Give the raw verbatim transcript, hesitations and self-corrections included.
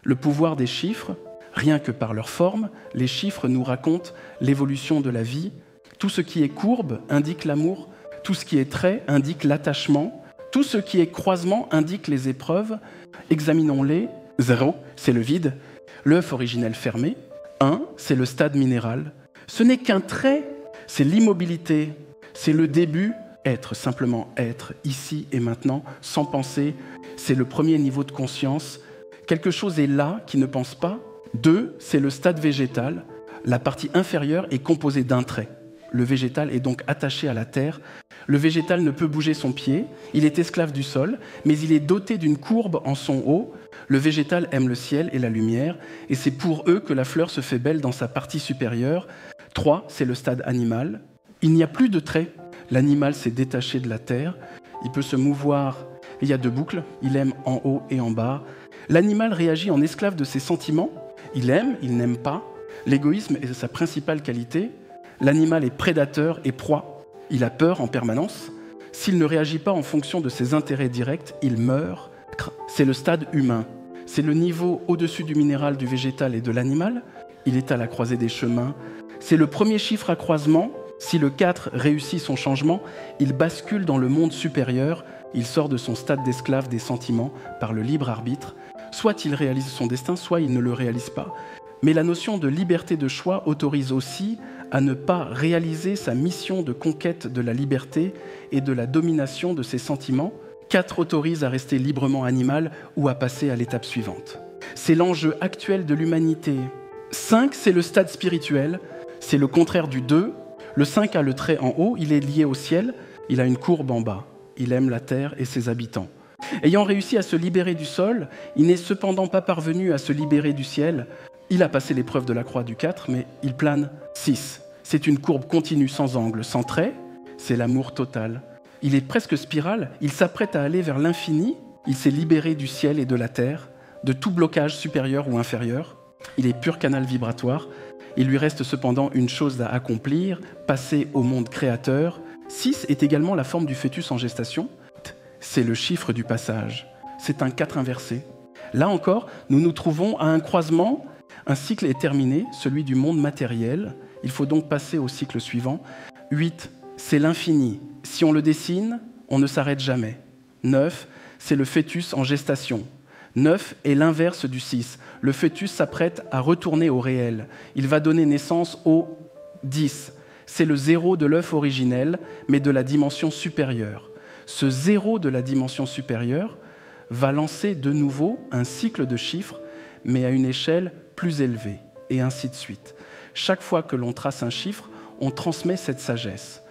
Le pouvoir des chiffres, rien que par leur forme, les chiffres nous racontent l'évolution de la vie. Tout ce qui est courbe indique l'amour, tout ce qui est trait indique l'attachement, tout ce qui est croisement indique les épreuves. Examinons-les. Zéro, c'est le vide, l'œuf originel fermé. Un, c'est le stade minéral. Ce n'est qu'un trait, c'est l'immobilité, c'est le début, être, simplement être, ici et maintenant, sans penser. C'est le premier niveau de conscience. Quelque chose est là qui ne pense pas. Deux, c'est le stade végétal. La partie inférieure est composée d'un trait. Le végétal est donc attaché à la terre. Le végétal ne peut bouger son pied, il est esclave du sol, mais il est doté d'une courbe en son haut. Le végétal aime le ciel et la lumière, et c'est pour eux que la fleur se fait belle dans sa partie supérieure. Trois, c'est le stade animal. Il n'y a plus de traits. L'animal s'est détaché de la terre, il peut se mouvoir. Il y a deux boucles, il aime en haut et en bas. L'animal réagit en esclave de ses sentiments. Il aime, il n'aime pas. L'égoïsme est sa principale qualité. L'animal est prédateur et proie. Il a peur en permanence. S'il ne réagit pas en fonction de ses intérêts directs, il meurt. C'est le stade humain. C'est le niveau au-dessus du minéral, du végétal et de l'animal. Il est à la croisée des chemins. C'est le premier chiffre à croisement. Si le quatre réussit son changement, il bascule dans le monde supérieur. Il sort de son stade d'esclave des sentiments par le libre arbitre. Soit il réalise son destin, soit il ne le réalise pas. Mais la notion de liberté de choix autorise aussi à ne pas réaliser sa mission de conquête de la liberté et de la domination de ses sentiments. Quatre autorise à rester librement animal ou à passer à l'étape suivante. C'est l'enjeu actuel de l'humanité. Cinq, c'est le stade spirituel. C'est le contraire du deux. Le cinq a le trait en haut, il est lié au ciel, il a une courbe en bas. Il aime la terre et ses habitants. Ayant réussi à se libérer du sol, il n'est cependant pas parvenu à se libérer du ciel. Il a passé l'épreuve de la croix du quatre, mais il plane. Six, c'est une courbe continue sans angle, sans trait, c'est l'amour total. Il est presque spiral, il s'apprête à aller vers l'infini, il s'est libéré du ciel et de la terre, de tout blocage supérieur ou inférieur. Il est pur canal vibratoire. Il lui reste cependant une chose à accomplir, passer au monde créateur. Six est également la forme du fœtus en gestation. C'est le chiffre du passage. C'est un quatre inversé. Là encore, nous nous trouvons à un croisement. Un cycle est terminé, celui du monde matériel. Il faut donc passer au cycle suivant. Huit, c'est l'infini. Si on le dessine, on ne s'arrête jamais. Neuf, c'est le fœtus en gestation. Neuf est l'inverse du six. Le fœtus s'apprête à retourner au réel. Il va donner naissance au dix. C'est le zéro de l'œuf originel, mais de la dimension supérieure. Ce zéro de la dimension supérieure va lancer de nouveau un cycle de chiffres, mais à une échelle plus élevée, et ainsi de suite. Chaque fois que l'on trace un chiffre, on transmet cette sagesse.